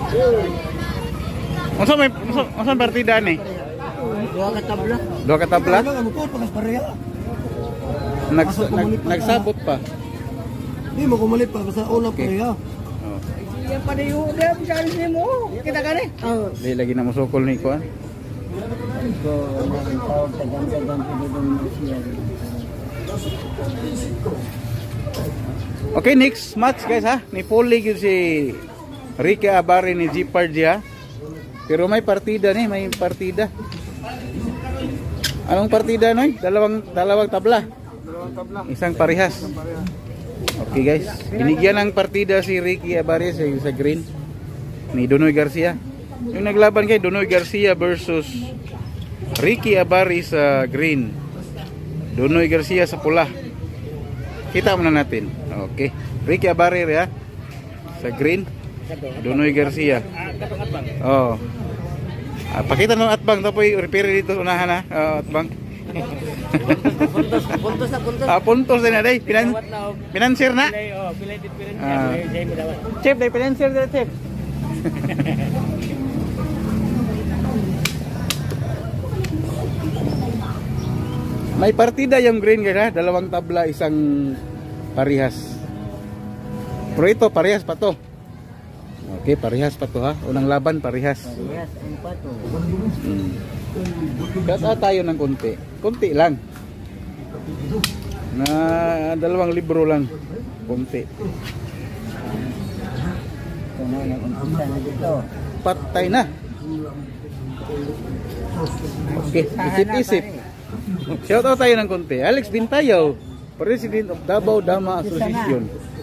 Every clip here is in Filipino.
Unsa partida ni? Dua ka tabla. Dua ka tabla? Ano ko panas pareha. Nagsabot pa. Di mo kumalit pa basta una pareha. Oh. Yan pa niyo, dia bisaris nimo. Kita gani. Oh. Di lagi na musukol ni kuan. Ko nang tawag tagang-tagang pwede siya. Okay, next match guys ha. Ni Poli gyud si Ricky Abari ni Jeepard ha. Pero may partida ni, may partida. Anong partida noy? Dalawang tabla. Dalawang tabla. Isang parehas. Okay guys, binigyan ng partida si Ricky Abari sa green ni Donoy Garcia. Yung naglaban kay Donoy Garcia versus Ricky Abari sa green, Donoy Garcia sa pula. Kita muna natin. Okay, Ricky Abari ya sa green, Donoy Garcia. Oh, pakita ng atbang tapos repair dito unahan ha. Atbang. Puntos na. Puntos din na day. Financier na. Chef, day financier na chef. May partida yung green guys ha. Dalawang tabla, isang parehas. Pero ito parehas pa to. Okay, parehas pa to ha. Unang laban parehas. Parehas ang pato. Kata tayo ng konti. Konti lang. Na dalawang libro lang. Konti. Ito na nag-umpisa na dito. Patay na. Okay, isip-isip. Shout out tayo ng konti. Alex Bintayaw, President of Davao Dama Association,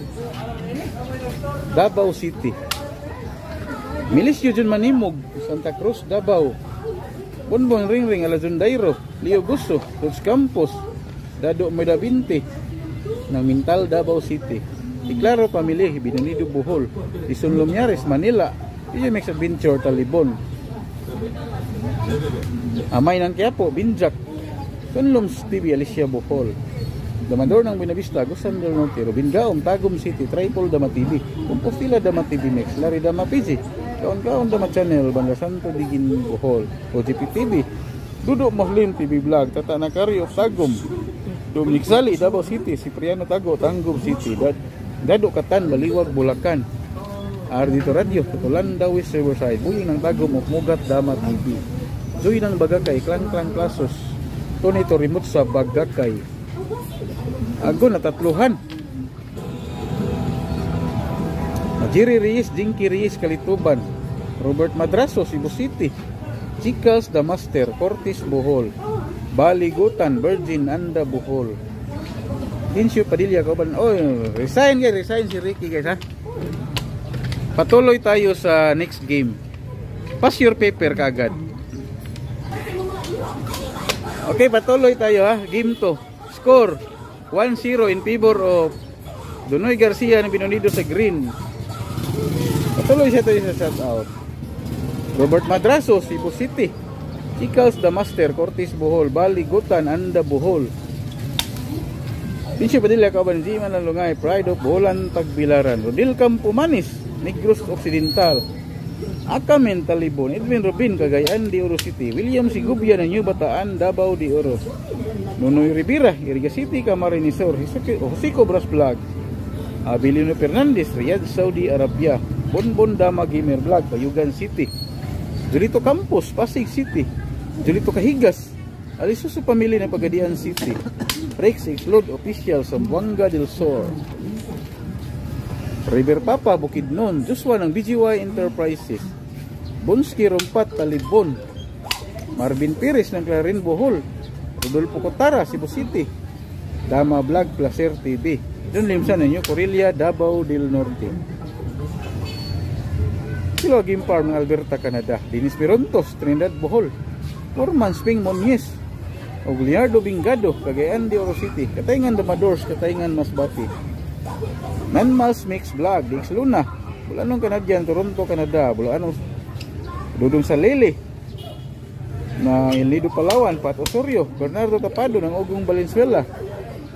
Davao City. Milisyo Jun Manimog, Santa Cruz, Davao. Bonbon Ringring, Alazundairo, Leo Gusto, Coach Campos, Dado Medabinte, ng Mintal, Davao City. Iklaro Pamilya, Binanido Bohol, Ison Lumyares, Manila, EMX Adventure, Talibon. Amay ng Quiapo, Binjak, Tunloms TV, Alicia Bohol. Damador ng Buenavista, Gusan del Norte, Robin Gaom, Tagum City, Tripol Dama TV, Compostela Dama TV Mix, Lari Dama PG, Kaon-Kaon Dama Channel, Banda Santo Digin Bohol, OGP TV, Dudo Mohlim TV Vlog, Tata Nakari of Tagum, Dominic Sali, Davao City, Cipriano Tago, Tanggum City, Dado Katan, Baliwag, Bulacan, Ardito Radio, Tutulanda, West Riverside, Buying ng Tagum of Mugat Dama TV, Joy ng Bagakay, Klang Klasos, Tony Torimut sa Bagakay, Agon na tatluhan, Jerry Reyes, Jinky Reyes, Kalituban, Robert Madraso, Cebu City, Chicas the Master, Cortis Bohol, Baligutan, Virgin Anda Bohol, Incio Padilla, Kauban. Oh, resign si Ricky guys ha. Patuloy tayo sa next game. Pass your paper kagad. Okay, patuloy tayo ha. Game 2. Score 1-0 in favor of Donoy Garcia na binunido sa green. Patuloy siya tayo sa shout out. Robert Madraso, Cebu City, Chicals the Master, Cortis Bohol, Baligutan, Anda Bohol, Pincio Padilla, Kauban, Jiman Lalungay, Pride of Boholan, Tagbilaran, Rodil Campomanis, Negros Occidental, Akamen Talibon, Edwin Robin, Cagayan de Oro City, William Sigubia ng New Bataan, Davao de Oro, Nonoy Rivera, Iriga City, Camarinesor, Josico Bras Vlog, Abilino Fernandez, Riyadh, Saudi Arabia, Bonbon Dama Gamer Vlog, Bayugan City, Julito Campos, Pasig City, Julito Kahigas, Alisuso Pamilya ng Pagadian City, Rex Explode Official, Zamboanga del Sur, River Papa, Bukidnon, Joshua ng BGY Enterprises, Bonski Rompat, Talibon, Marvin Pires ng Clarin Bohol, Rodolfo Cotara, Cebu City, Dama Vlog, Placer TV, Don Limsan ninyo, Corelia, Davao del Norte, Silo Game Farm ng Alberta, Canada, Dinis Pirontos, Trinidad Bohol, Norman Sping Monies, Ogliardo Bingado, Cagayan de Oro City, Katayngan Damadors, Katayngan Masbati, Nanmas Mix Vlog, Dix Luna, Bulanong Canadian, Toronto, Canada, Bulanong Dudong Salele na Ilido Palawan, Pat Osorio, Bernardo Tapado ng Ogong Valenzuela,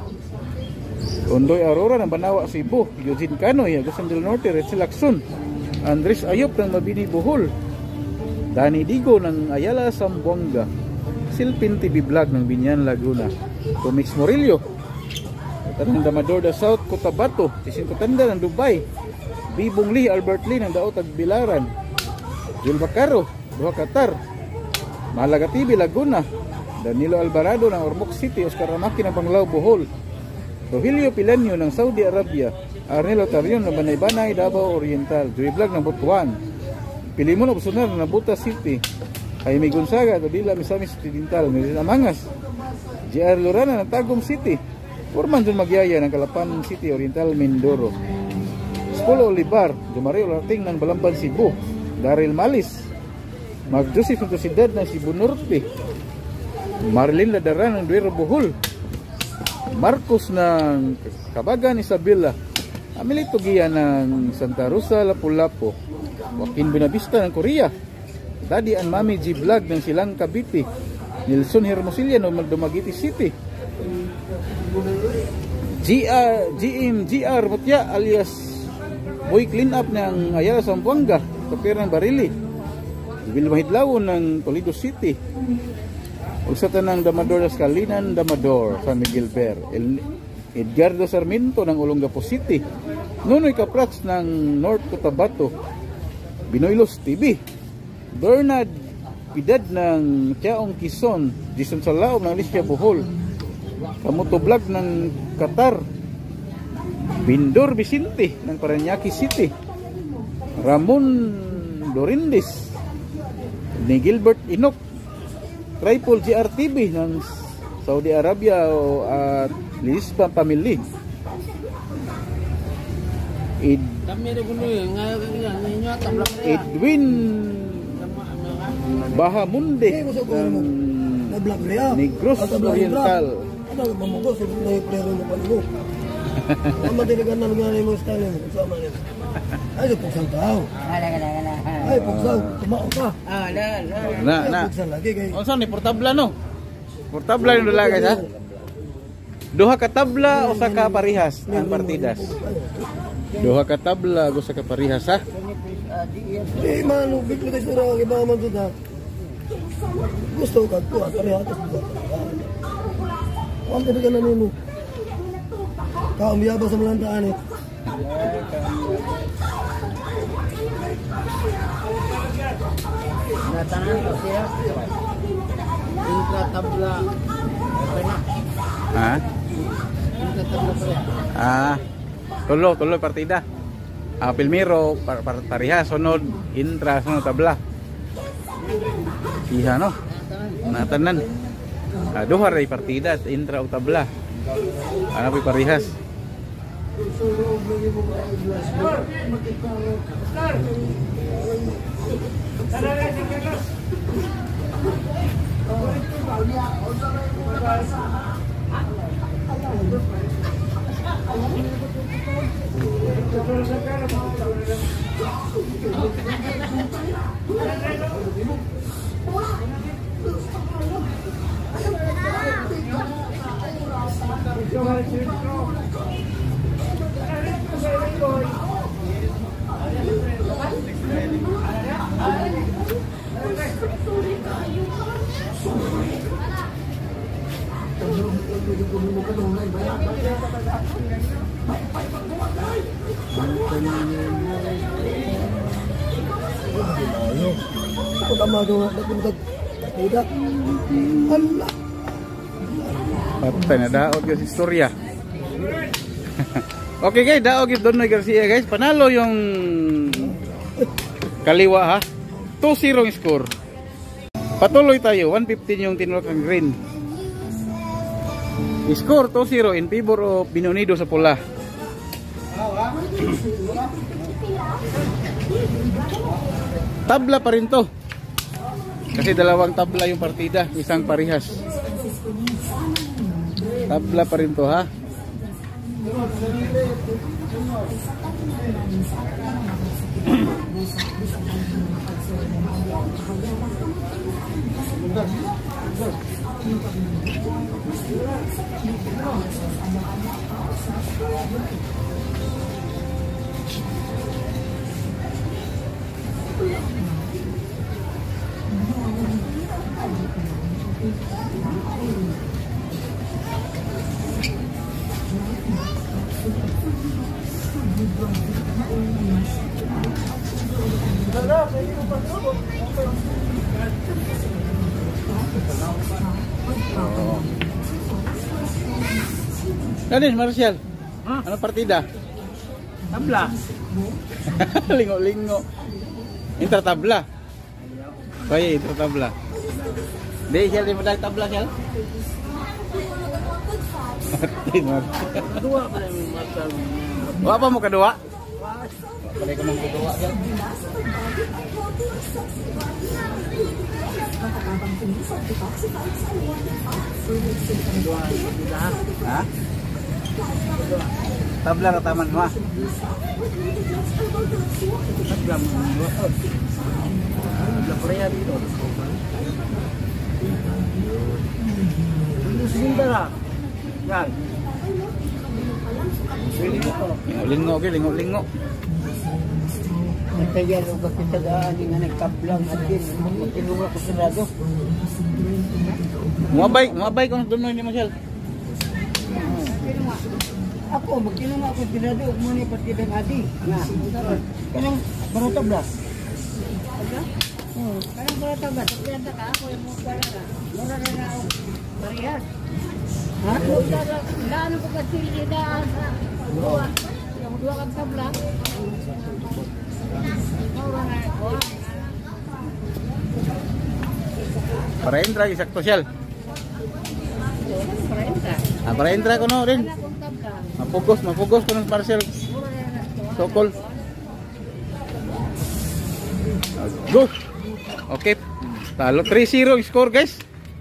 Ondoy Aurora ng Banawa, Cebu, Eugene Canoy, Agusan del Norte, Retsi Lacson, Andres Ayop ng Mabini Bohol, Danny Digo ng Ayala Zamboanga, Silpin TV Vlog ng Binyan Laguna, Tomix Morillo ng Damador da South Cotabato, Tisinto Tanda ng Dubai, Bibong Lee, Albert Lee ng Daot Tagbilaran, Jul Bacaro, Doha Qatar, Malaga TV Laguna, Danilo Alvarado ng Ormoc City, Oscar Ramaki ng Panglao Bohol, Rogelio Pilanyo ng Saudi Arabia, Arnel Otarion ng Banay-Banay, Davao Oriental, Joey Vlog ng Butuan, Pilimon Obsonar ng Nabuta City, Jaime Gonzaga, Tadila Misamis Occidental, Meridian Amangas, JR Lorana ng Tagum City, Forman John Magyaya ng Calapan City, Oriental Mindoro, Skolo Olivar, Jumario Larting ng Balamban Cebu, Daryl Malis, Mark Joseph ng Tosidad ng Cebu Norte, Marlene Ladaran ng Duero Bohol, Marcos ng Kabagan Isabela, Amelito Gia ng Santa Rosa Lapu-Lapu, Joaquin Benavista ng Korea, Daddy and Mami G Vlog ng Silang Cavite, Nilson Hermosilla ng Dumaguete City, GR Mutya alias Boy Clean Up ng Ayala Zamboanga, Tokera ng Barili, Will Mahidlawon ng Toledo City, Ugsatan ng Damador Escalinan, Damador, San Miguel Ber, Edgardo Sarmiento ng Olongapo City, Nunoy Caprats ng North Cotabato, Binoylos TV, Bernard Pidad ng Tiaong Quezon, Jason Salaom ng Alicia Bohol, Kamuto Vlog ng Qatar, Bindor Vicente ng Parañaque City, Ramon Dorindes ni Gilbert Inok, Tripol GRTV ng Saudi Arabia at Lispa Family, Edwin Bahamunde ng Negros Oriental, Ay, pugsang tao. Ay, pugsang, tumao ka. Na. Unsa ni portabla no? Portabla yung dalaga ha? Duha ka tabla o sa ka parihas ang partidas? Duha ka tabla o sa ka parihas ha? Di mano, bigla tayo sura ang iba man doon ha. Gusto ka ko, parihas. Huwag ka na nino. Kaumiyaba sa malandaan eh. Natanan ko siya. Intra tabla. Ha? Intra tabla pa. Tuloy partida. Pilmiro parihas, sunod intra, sunod tabla. Iha no? Natanan. Duha ray partida, intra o tabla. Ano pa parihas? Patay na daog yung istorya. Okay guys, daog yung Donoy Garcia guys. Panalo yung kaliwa ha. 2-0 yung score. Patuloy tayo. 115 yung tinulak ng green. Score 2-0 in favor of Binonido sa pula. Tabla pa rin to. Kasi dalawang tabla yung partida, isang parihas. Tabla pa rin to ha. Oh. Ganis Marcial. Ano partida? Tabla. Lingo-lingo. Inter tabla. Kaya inter tabla. Di siya di medal tabla siya. Dua pa rin matal. Wa apa mo kedua? Balik ka mong kedua siya. Ha? Tabla ka taman mo. Tabla mo. Tabla pa rin dito. Sebentar. Yan. Lingo, lingo. Nagtayan ang kapitagaan nga nagkaplang at din. Magtinunga ko sa rado. Muabay ko nang tunoy ni Marcial. Ako, magtinunga ko sa rado. Muna yung partidang adi. Kanang barutabla. Kanang barutabla. Sabihan ka ako yung mga ka. Mura na na ako. Parehas. Ha? Daan ko kasi daan sa dua. Yung dua kang tabla. Para entra sakto siya. Para entra ko no rin. Mapugos ko ng Marcial. Sokol. Go. Okay. Talo 3-0 score guys.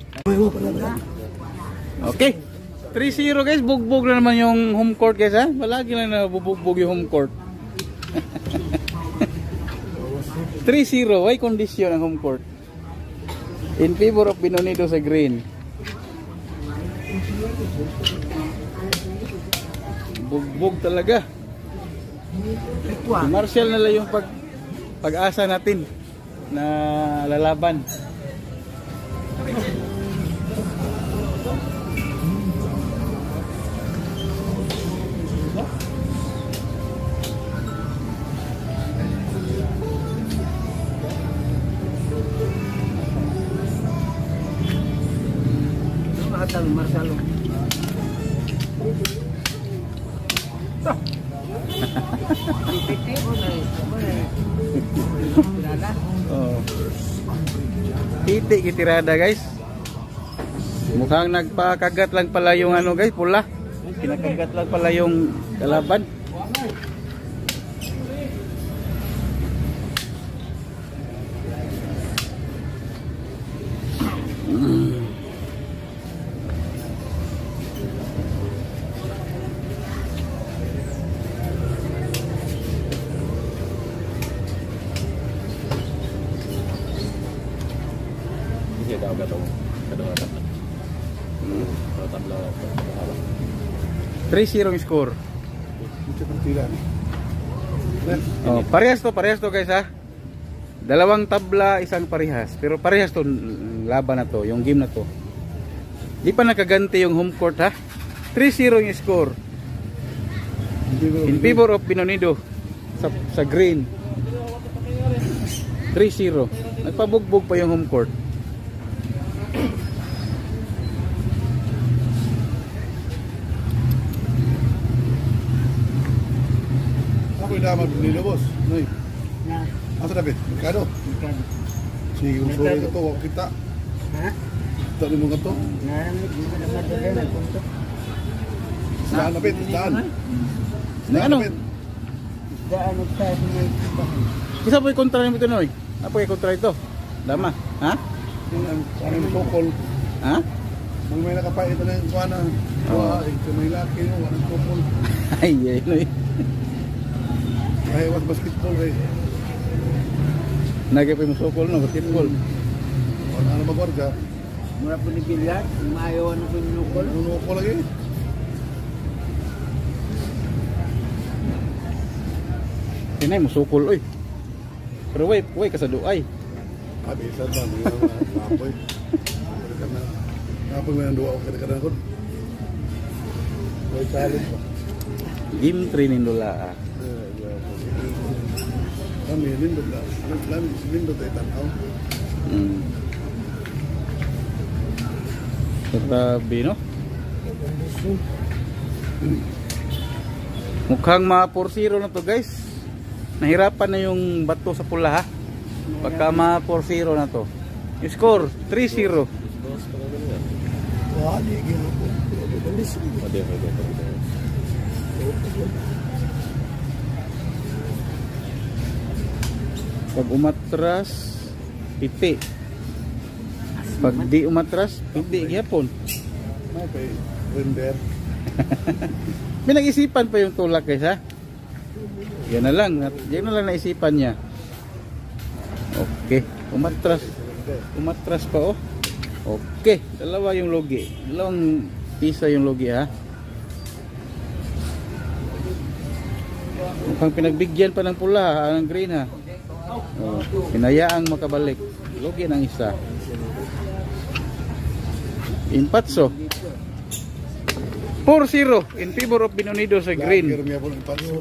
Okay. 3-0 guys, bugbog na naman yung home court guys ha. Malagi lang na bubugbog yung home court. 3-0, ay kondisyon ang home court. In favor of Binonido sa green. Bugbog talaga. Si Marcial na lang yung pag-asa natin na lalaban. Marcelo. Oh. Titik kitirada guys. Mukhang nagpakagat lang pala yung ano guys, pula. Kinakagat lang pala yung kalaban. Three 0 yung score. Oh, parehas to guys ha. Dalawang tabla, isang parehas. Pero parehas to laban na to, yung game na to. Di pa nakaganti yung home court ha. 3-0 yung score. In favor of Binonido sa green. 3-0. Nagpabugbog pa yung home court. Dapat nila boss. Noy. Na. Asa dapat? Merkado. Sige, kung sure ito wag kita. Ha? Tali mo kato. Naramit mo na madala na punto. Saan napit? Saan? Ano? Daan sa may Isa po yung kontra nito Noy. Apa yung kontra ito? Dama. Ha? Anong sokol? Ha? Nang may nakapait na yung kuwana. Oo. May laki yung anong sokol. Ay, Noy. Ay, was basketball eh. Nagay pa yung sokol no, basketball. Ano magwarga? mura po ni bilyar, maayawan na po yung nukol. Nunukol lagi. Tinay mo sokol oy. Pero way kasaduay. Habisan ba mga apoy. Apoy mo yung dua o kadang-kadang ko. Way challenge ba? Game training dola. Kami, lindot lang. Lindot ay tanaw. Grabe, no? Mukhang mga 4-0 na to, guys. Nahirapan na yung bato sa pula, ha? Pagka mga 4-0 na to. Yung score, 3-0. Wali, ginapon. Pag umatras, piti. Pag di umatras, piti gyapon. Okay, render. Pinag-isipan pa yung tulak, guys, ha? Yan na lang. Yan na lang naisipan niya. Okay. Umatras. Umatras pa, oh. Okay. Dalawa yung logi. Dalawang pisa yung logi, ha? Mukhang pinagbigyan pa ng pula, ng green, ha? Oh, pinayaang makabalik. Logi ng isa. Impatso. 4-0 in favor of Binonido sa green.